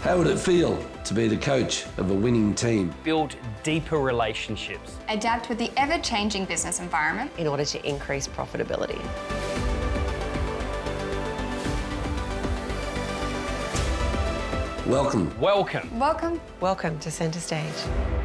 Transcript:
How would it feel to be the coach of a winning team? Build deeper relationships. Adapt with the ever-changing business environment in order to increase profitability. Welcome. Welcome. Welcome. Welcome to Centre Stage.